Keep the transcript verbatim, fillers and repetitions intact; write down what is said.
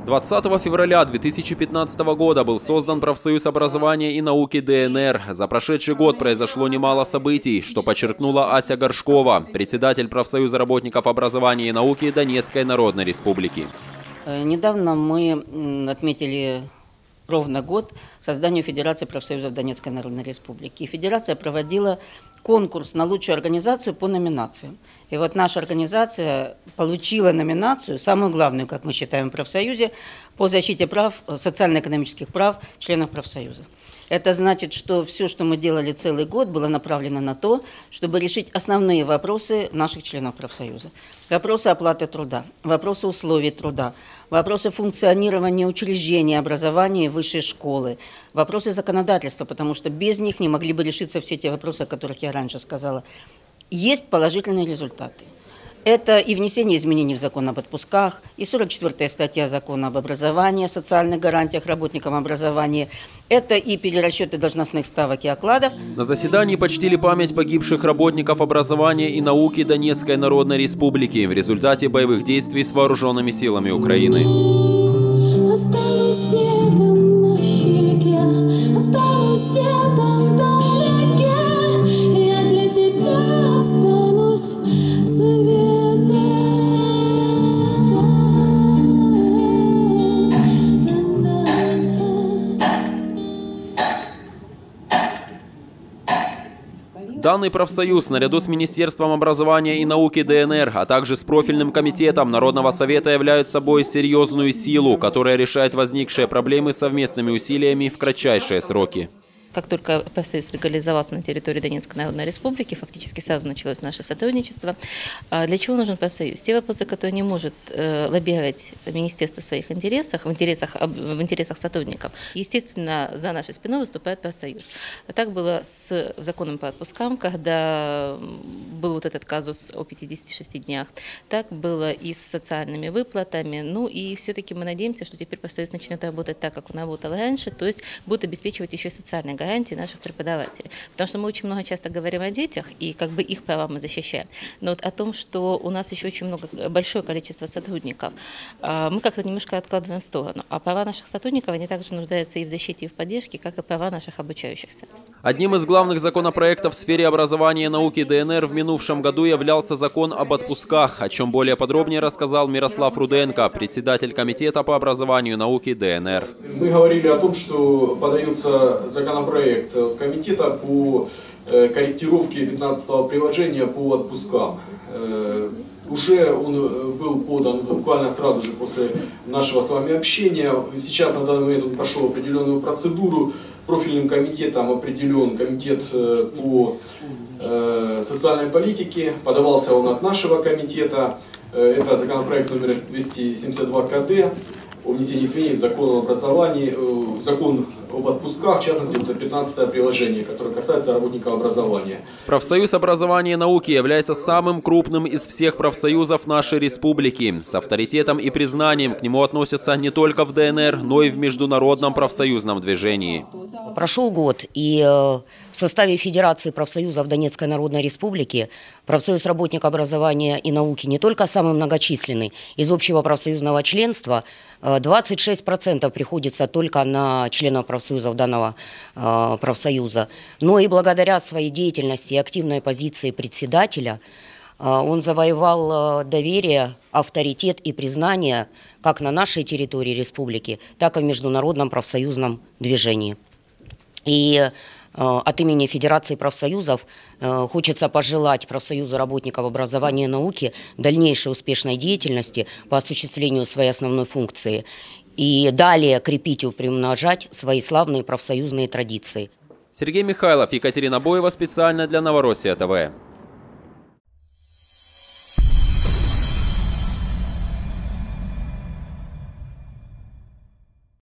двадцатого февраля две тысячи пятнадцатого года был создан профсоюз образования и науки ДНР. За прошедший год произошло немало событий, что подчеркнула Ася Горшкова, председатель профсоюза работников образования и науки Донецкой Народной Республики. Недавно мы отметили ровно год созданию Федерации профсоюзов Донецкой Народной Республики. И Федерация проводила конкурс на лучшую организацию по номинациям. И вот наша организация получила номинацию, самую главную, как мы считаем, в профсоюзе, по защите прав, социально-экономических прав членов профсоюза. Это значит, что все, что мы делали целый год, было направлено на то, чтобы решить основные вопросы наших членов профсоюза. Вопросы оплаты труда, вопросы условий труда, вопросы функционирования учреждений, образования и высшей школы, вопросы законодательства, потому что без них не могли бы решиться все те вопросы, о которых я раньше сказала. Есть положительные результаты. Это и внесение изменений в закон об отпусках, и сорок четвёртая статья закона об образовании, социальных гарантиях работникам образования. Это и перерасчеты должностных ставок и окладов. На заседании почтили память погибших работников образования и науки Донецкой Народной Республики в результате боевых действий с вооруженными силами Украины. Останусь снегом на щеке, останусь светом вдалеке, я для тебя останусь советом. Данный профсоюз наряду с Министерством образования и науки ДНР, а также с профильным комитетом Народного совета являют собой серьезную силу, которая решает возникшие проблемы совместными усилиями в кратчайшие сроки. Как только профсоюз легализовался на территории Донецкой Народной Республики, фактически сразу началось наше сотрудничество. Для чего нужен профсоюз? Те вопросы, которые не может лоббировать министерство в своих интересах, в интересах, в интересах сотрудников, естественно, за нашей спиной выступает профсоюз. Так было с законом по отпускам, когда был вот этот казус о пятидесяти шести днях. Так было и с социальными выплатами. Ну и все-таки мы надеемся, что теперь профсоюз начнет работать так, как он работал раньше, то есть будет обеспечивать еще и социальные гарантии гарантии наших преподавателей. Потому что мы очень много часто говорим о детях, и как бы их права мы защищаем. Но вот о том, что у нас еще очень много, большое количество сотрудников, мы как-то немножко откладываем в сторону. А права наших сотрудников, они также нуждаются и в защите, и в поддержке, как и права наших обучающихся. Одним из главных законопроектов в сфере образования и науки ДНР в минувшем году являлся закон об отпусках, о чем более подробнее рассказал Мирослав Руденко, председатель комитета по образованию и науке ДНР. Мы говорили о том, что подается законопроект проект комитета по корректировке пятнадцатого приложения по отпускам. Уже он был подан буквально сразу же после нашего с вами общения. Сейчас на данный момент он прошел определенную процедуру. Профильным комитетом определен комитет по социальной политике. Подавался он от нашего комитета. Это законопроект номер двести семьдесят два ка дэ о внесении изменений в закон об образовании, в закон об отпусках, в частности, это пятнадцатое приложение, которое касается работников образования. Профсоюз образования и науки является самым крупным из всех профсоюзов нашей республики. С авторитетом и признанием к нему относятся не только в ДНР, но и в международном профсоюзном движении. Прошел год, и в составе Федерации профсоюзов Донецкой Народной Республики профсоюз работников образования и науки не только самый многочисленный, из общего профсоюзного членства двадцать шесть процентов приходится только на членов профсоюзов данного э, профсоюза, но и благодаря своей деятельности и активной позиции председателя э, он завоевал э, доверие, авторитет и признание как на нашей территории республики, так и в международном профсоюзном движении. И от имени Федерации профсоюзов э, хочется пожелать профсоюзу работников образования и науки дальнейшей успешной деятельности по осуществлению своей основной функции и далее крепить и приумножать свои славные профсоюзные традиции. Сергей Михайлов, Екатерина Боева, специально для Новороссия ТВ.